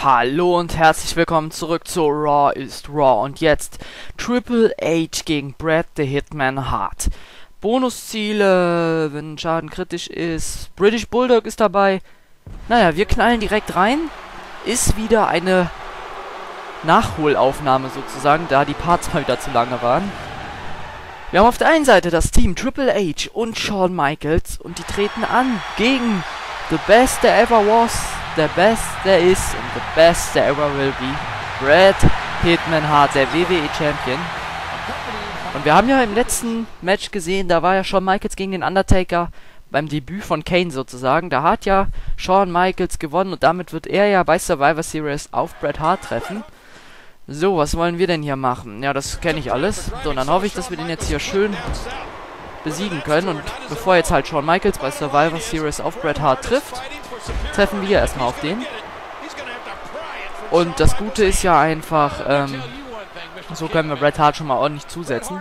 Hallo und herzlich willkommen zurück zu Raw ist Raw und jetzt Triple H gegen Bret the Hitman Hart. Bonusziele, wenn Schaden kritisch ist, British Bulldog ist dabei. Naja, wir knallen direkt rein. Ist wieder eine Nachholaufnahme sozusagen, da die Parts mal wieder zu lange waren. Wir haben auf der einen Seite das Team Triple H und Shawn Michaels und die treten an gegen The Best There Ever Was, The Best There Is and The Best There Ever Will Be, Bret Hitman Hart, der WWE Champion. Und wir haben ja im letzten Match gesehen, da war ja Shawn Michaels gegen den Undertaker beim Debüt von Kane sozusagen. Da hat ja Shawn Michaels gewonnen und damit wird er ja bei Survivor Series auf Bret Hart treffen. So, was wollen wir denn hier machen? Ja, das kenne ich alles. So, und dann hoffe ich, dass wir den jetzt hier schön besiegen können. Und bevor jetzt halt Shawn Michaels bei Survivor Series auf Bret Hart trifft, treffen wir erstmal auf den. Und das Gute ist ja einfach, so können wir Bret Hart schon mal ordentlich zusetzen.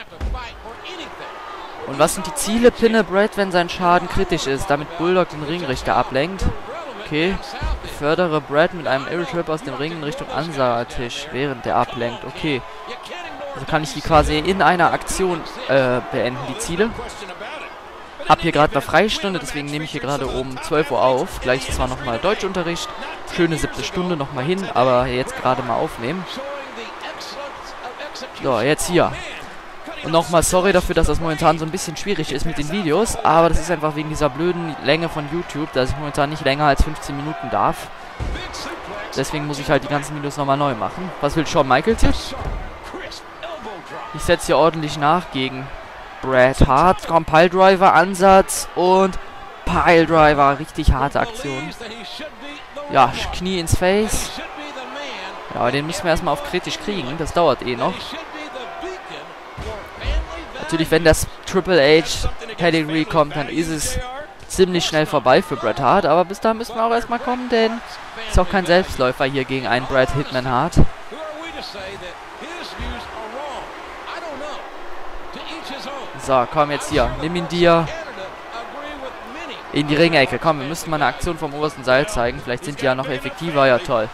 Und was sind die Ziele? Pinne Bret, wenn sein Schaden kritisch ist, damit Bulldog den Ringrichter ablenkt. Okay. Fördere Bret mit einem Aerial aus dem Ring in Richtung Ansagertisch, während der ablenkt. Okay. Also kann ich die quasi in einer Aktion beenden, die Ziele. Hab hier gerade eine Freistunde, deswegen nehme ich hier gerade um 12 Uhr auf. Gleich zwar nochmal Deutschunterricht. Schöne 7. Stunde nochmal hin, aber jetzt gerade mal aufnehmen. So, jetzt hier. Und nochmal sorry dafür, dass das momentan so ein bisschen schwierig ist mit den Videos, aber das ist einfach wegen dieser blöden Länge von YouTube, dass ich momentan nicht länger als 15 Minuten darf. Deswegen muss ich halt die ganzen Videos nochmal neu machen. Was will Shawn Michaels jetzt? Ich setze hier ordentlich nach gegen Bret Hart. Komm, Piledriver, Ansatz und Piledriver. Richtig harte Aktion. Ja, Knie ins Face. Ja, aber den müssen wir erstmal auf kritisch kriegen. Das dauert eh noch. Natürlich, wenn das Triple H Pedigree kommt, dann ist es ziemlich schnell vorbei für Bret Hart. Aber bis dahin müssen wir auch erstmal kommen, denn ist auch kein Selbstläufer hier gegen einen Bret Hitman Hart. So, komm jetzt hier. Nimm ihn dir in die Ringecke. Komm, wir müssen mal eine Aktion vom obersten Seil zeigen. Vielleicht sind die ja noch effektiver. Ja, toll.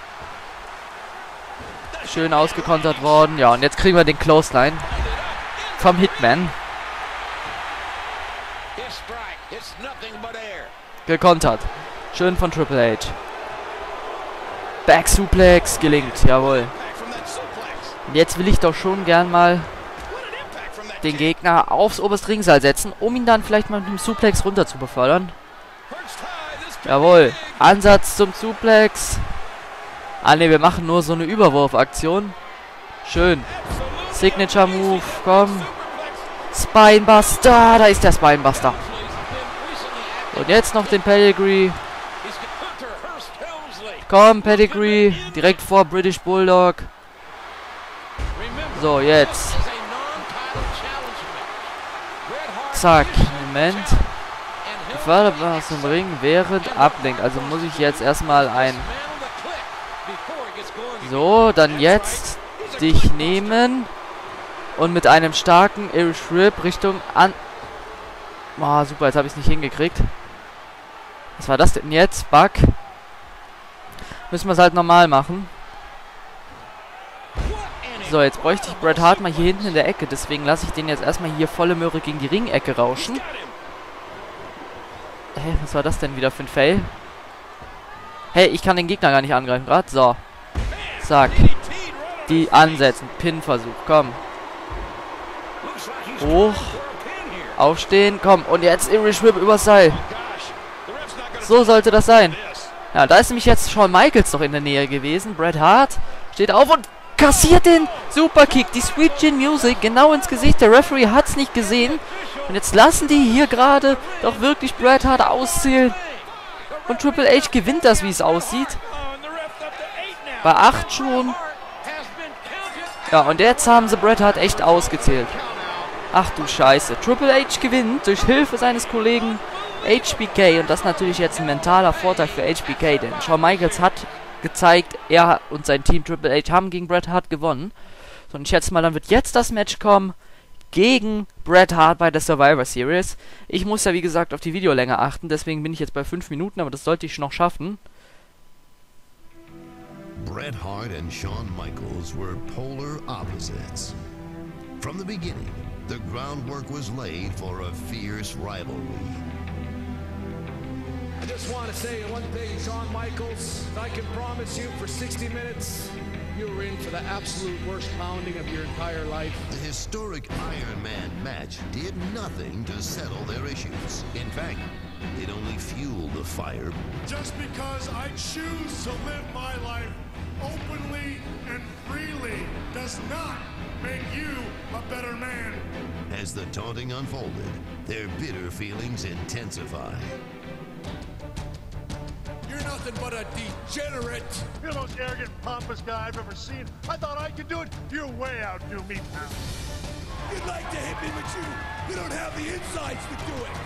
Schön ausgekontert worden. Ja, und jetzt kriegen wir den Clothesline vom Hitman. Gekontert. Schön von Triple H. Back Suplex gelingt. Jawohl. Und jetzt will ich doch schon gern mal den Gegner aufs oberste Ringseil setzen, um ihn dann vielleicht mal mit dem Suplex runter zu befördern. Jawohl. Ansatz zum Suplex. Ah ne, wir machen nur so eine Überwurfaktion. Schön. Signature Move, komm. Spinebuster, da ist der Spinebuster. Und jetzt noch den Pedigree. Komm, Pedigree, direkt vor British Bulldog. So, jetzt. Zack, Moment. Gefördert aus dem Ring während ablenkt. Also muss ich jetzt erstmal ein... So, dann jetzt dich nehmen. Und mit einem starken Irish Whip Richtung an... Oh, super, jetzt habe ich es nicht hingekriegt. Was war das denn jetzt? Bug. Müssen wir es halt normal machen. So, jetzt bräuchte ich Bret Hart mal hier hinten in der Ecke. Deswegen lasse ich den jetzt erstmal hier volle Möhre gegen die Ringecke rauschen. Hä, was war das denn wieder für ein Fail? Hey, ich kann den Gegner gar nicht angreifen gerade. So. Zack. Die ansetzen. Pin-Versuch. Komm. Hoch. Aufstehen. Komm. Und jetzt Irish Whip übers Seil. So sollte das sein. Ja, da ist nämlich jetzt Shawn Michaels noch in der Nähe gewesen. Bret Hart steht auf und kassiert den Superkick. Die Sweet Chin Music genau ins Gesicht. Der Referee hat es nicht gesehen. Und jetzt lassen die hier gerade doch wirklich Bret Hart auszählen. Und Triple H gewinnt das, wie es aussieht. Bei 8 schon. Ja, und jetzt haben sie Bret Hart echt ausgezählt. Ach du Scheiße. Triple H gewinnt durch Hilfe seines Kollegen HBK. Und das ist natürlich jetzt ein mentaler Vorteil für HBK. Denn Shawn Michaels hat gezeigt, er und sein Team Triple H haben gegen Bret Hart gewonnen. So, und ich schätze mal, dann wird jetzt das Match kommen gegen Bret Hart bei der Survivor Series. Ich muss ja wie gesagt auf die Videolänge achten, deswegen bin ich jetzt bei 5 Minuten, aber das sollte ich noch schaffen. Bret Hart and Shawn Michaels were polar opposites. From the beginning, the groundwork was laid for a fierce rivalry. I just want to say one thing, Shawn Michaels, I can promise you for 60 minutes, you were in for the absolute worst pounding of your entire life. The historic Iron Man match did nothing to settle their issues. In fact, it only fueled the fire. Just because I choose to live my life openly and freely does not make you a better man. As the taunting unfolded, their bitter feelings intensified. You're nothing but a degenerate. You're the most arrogant, pompous guy I've ever seen. I thought I could do it. You way outdo me, pal. You'd like to hit me, but you don't have the insides to do it.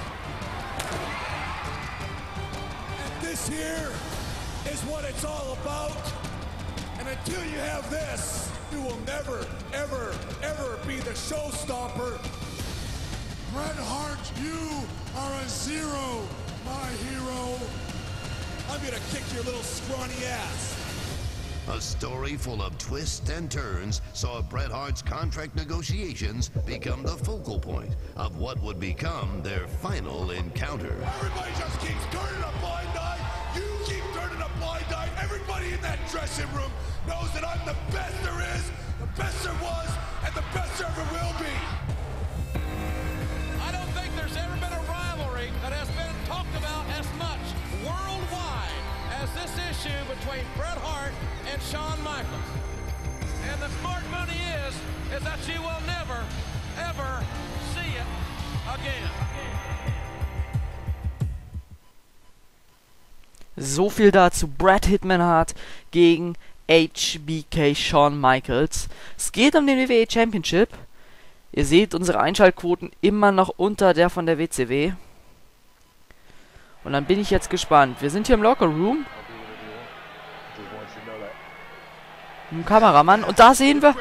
And this here is what it's all about. And until you have this, you will never, ever, ever be the showstopper. Bret Hart, you are a zero, my hero. I'm gonna kick your little scrawny ass. A story full of twists and turns saw Bret Hart's contract negotiations become the focal point of what would become their final encounter. Everybody just keeps turning a blind eye. You keep turning a blind eye. Everybody in that dressing room knows that I'm the best there is, the best there was, and the best there ever will be. I don't think there's ever been a rivalry that has been talked about as much worldwide as this issue between Bret Hart and Shawn Michaels. And the smart money is that you will never, ever see it again. So viel dazu. Bret Hitman Hart gegen HBK Shawn Michaels. Es geht um den WWE Championship. Ihr seht unsere Einschaltquoten immer noch unter der von der WCW. Und dann bin ich jetzt gespannt. Wir sind hier im Locker Room. Ein Kameramann. Und da sehen wir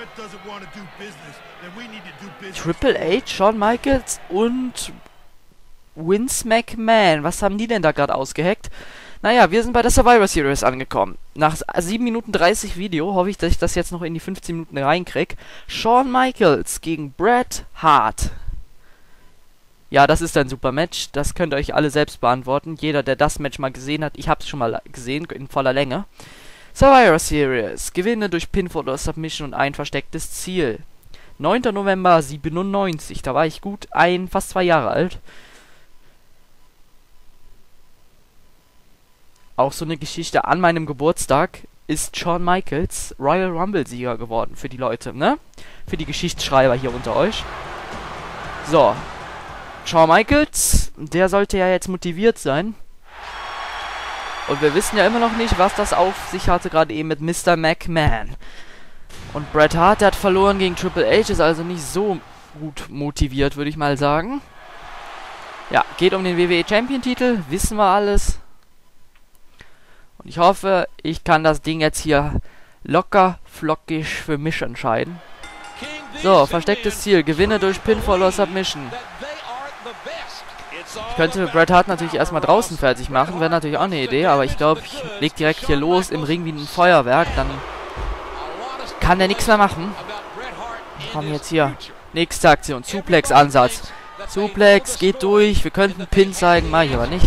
Triple H, Shawn Michaels und Vince McMahon. Was haben die denn da gerade ausgeheckt? Naja, wir sind bei der Survivor Series angekommen. Nach 7 Minuten 30 Video hoffe ich, dass ich das jetzt noch in die 15 Minuten reinkriege. Shawn Michaels gegen Bret Hart. Ja, das ist ein super Match. Das könnt ihr euch alle selbst beantworten. Jeder, der das Match mal gesehen hat, ich habe es schon mal gesehen, in voller Länge. Survivor Series. Gewinne durch Pinfall oder Submission und ein verstecktes Ziel. 9. November 97. Da war ich gut fast 2 Jahre alt. Auch so eine Geschichte: an meinem Geburtstag ist Shawn Michaels Royal Rumble Sieger geworden für die Leute, ne? Für die Geschichtsschreiber hier unter euch. So. Shawn Michaels, der sollte ja jetzt motiviert sein. Und wir wissen ja immer noch nicht, was das auf sich hatte, gerade eben mit Mr. McMahon. Und Bret Hart, der hat verloren gegen Triple H, ist also nicht so gut motiviert, würde ich mal sagen. Ja, geht um den WWE Champion Titel, wissen wir alles. Und ich hoffe, ich kann das Ding jetzt hier locker flockig für mich entscheiden. So, verstecktes Ziel, Gewinne durch Pinfall oder Submission. Ich könnte Bret Hart natürlich erstmal draußen fertig machen, wäre natürlich auch eine Idee, aber ich glaube, ich leg direkt hier los im Ring wie ein Feuerwerk, dann kann der nichts mehr machen. Komm jetzt hier, nächste Aktion, Suplex-Ansatz. Suplex, geht durch, wir könnten Pin zeigen, mach ich aber nicht.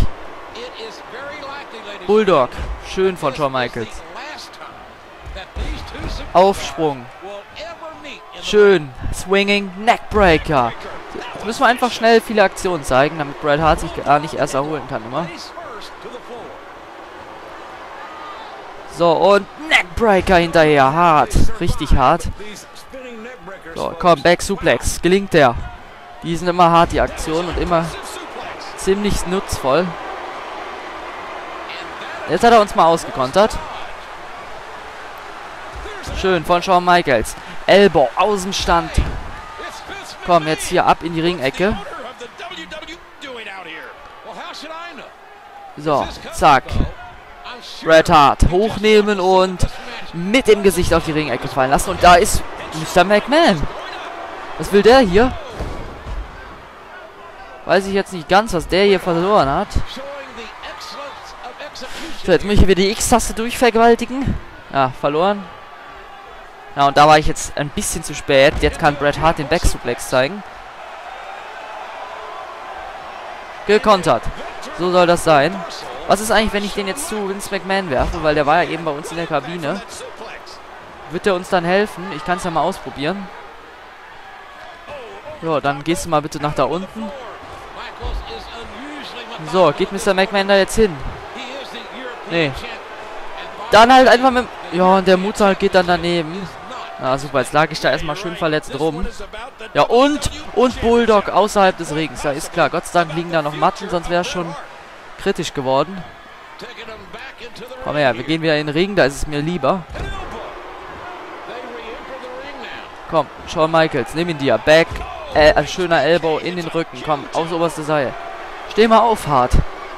Bulldog, schön von Shawn Michaels. Aufsprung. Schön, Swinging Neckbreaker. Jetzt müssen wir einfach schnell viele Aktionen zeigen, damit Bret Hart sich gar nicht erst erholen kann immer. So, und Neckbreaker hinterher, hart, richtig hart. So, komm, Back Suplex, gelingt der. Die sind immer hart, die Aktionen, und immer ziemlich nutzvoll. Jetzt hat er uns mal ausgekontert. Schön von Shawn Michaels. Elbow, Außenstand. Komm, jetzt hier ab in die Ringecke. So, zack. Bret Hart hochnehmen und mit dem Gesicht auf die Ringecke fallen lassen. Und da ist Mr. McMahon. Was will der hier? Weiß ich jetzt nicht ganz, was der hier verloren hat. So, jetzt muss ich wieder die X-Taste durchvergewaltigen. Ja, verloren. Ja, und da war ich jetzt ein bisschen zu spät. Jetzt kann Bret Hart den Backsuplex zeigen. Gekontert. So soll das sein. Was ist eigentlich, wenn ich den jetzt zu Vince McMahon werfe? Weil der war ja eben bei uns in der Kabine. Wird der uns dann helfen? Ich kann es ja mal ausprobieren. So, dann gehst du mal bitte nach da unten. So, geht Mr. McMahon da jetzt hin? Nee. Dann halt einfach mit... Ja, und der Moonsault geht dann daneben. Ah, super, jetzt lag ich da erstmal schön verletzt rum. Ja, und Bulldog außerhalb des Rings. Ja, ist klar. Gott sei Dank liegen da noch Matten, sonst wäre es schon kritisch geworden. Komm her, wir gehen wieder in den Ring, da ist es mir lieber. Komm, Shawn Michaels, nimm ihn dir. Back, ein schöner Elbow in den Rücken. Komm, aufs oberste Seil. Steh mal auf, Hart.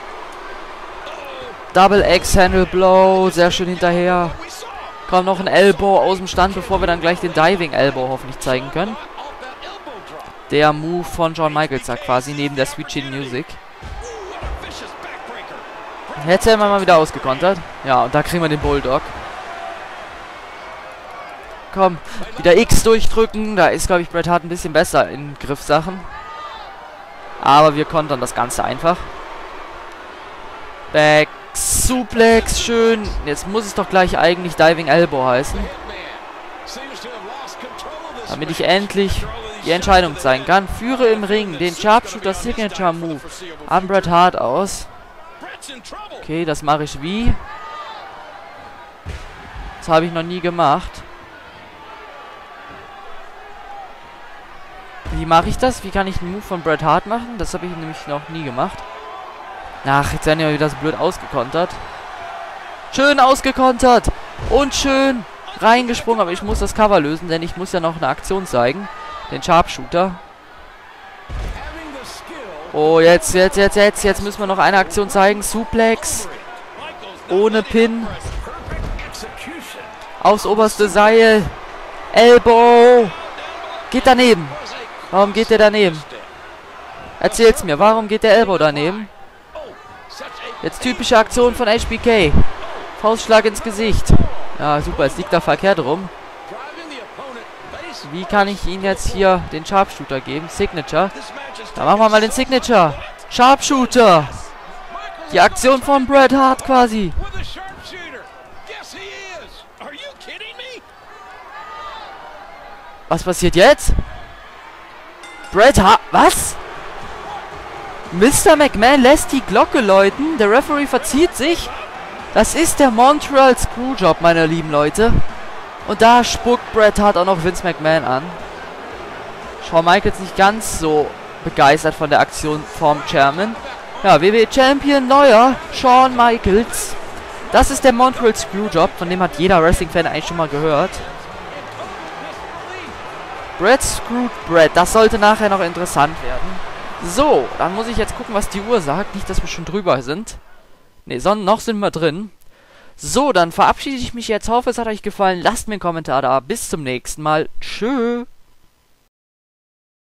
Double Axe Handle Blow, sehr schön hinterher. Komm, noch ein Elbow aus dem Stand, bevor wir dann gleich den Diving Elbow hoffentlich zeigen können. Der Move von Shawn Michaels da quasi, neben der Sweet Chin Music. Jetzt hätten wir mal wieder ausgekontert. Ja, und da kriegen wir den Bulldog. Komm, wieder X durchdrücken. Da ist, glaube ich, Bret Hart ein bisschen besser in Griffsachen. Aber wir kontern das Ganze einfach. Back Suplex, schön. Jetzt muss es doch gleich eigentlich Diving Elbow heißen. Damit ich endlich die Entscheidung zeigen kann. Führe im Ring den Sharpshooter Signature Move an Bret Hart aus. Okay, das mache ich wie? Das habe ich noch nie gemacht. Wie mache ich das? Wie kann ich einen Move von Bret Hart machen? Das habe ich nämlich noch nie gemacht. Ach, jetzt werden ja wieder so blöd ausgekontert. Schön ausgekontert. Und schön reingesprungen. Aber ich muss das Cover lösen, denn ich muss ja noch eine Aktion zeigen. Den Sharpshooter. Oh, jetzt müssen wir noch eine Aktion zeigen. Suplex. Ohne Pin. Aufs oberste Seil. Elbow. Geht daneben. Warum geht der daneben? Erzähl's mir. Warum geht der Elbow daneben? Jetzt typische Aktion von HBK. Faustschlag ins Gesicht. Ja, super. Jetzt liegt er verkehrt rum. Wie kann ich ihn jetzt hier den Sharpshooter geben? Signature. Da machen wir mal den Signature. Sharpshooter. Die Aktion von Bret Hart quasi. Was passiert jetzt? Bret Hart... Was? Mr. McMahon lässt die Glocke läuten. Der Referee verzieht sich. Das ist der Montreal Screwjob, meine lieben Leute. Und da spuckt Bret Hart auch noch Vince McMahon an. Shawn Michaels nicht ganz so begeistert von der Aktion vom Chairman. Ja, WWE Champion, neuer Shawn Michaels. Das ist der Montreal Screwjob, von dem hat jeder Wrestling-Fan eigentlich schon mal gehört. Bret screwed Bret, das sollte nachher noch interessant werden. So, dann muss ich jetzt gucken, was die Uhr sagt. Nicht, dass wir schon drüber sind. Ne, noch sind wir drin. So, dann verabschiede ich mich jetzt. Hoffe, es hat euch gefallen. Lasst mir einen Kommentar da. Bis zum nächsten Mal. Tschö.